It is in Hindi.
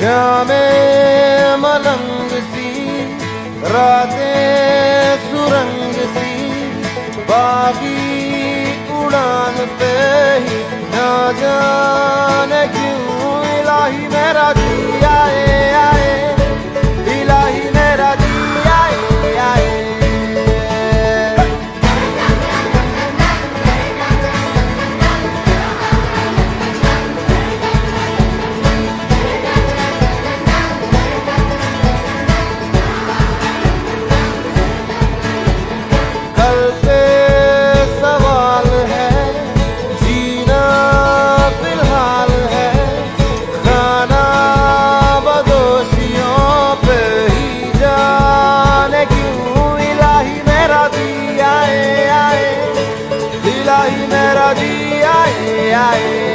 शामे मलंग सी, रातें सुरंग सी, बागी उड़ान पे ही ना जाने क्यों इलाही मेरा जी आए आए, इलाही मेरा जी आए आए। कल पे सवाल है, जीना फिलहाल है, खाना बदोशियों पे ही जाने क्यों इलाही मेरा जी आए आए, इलाही मेरा जी आए आए।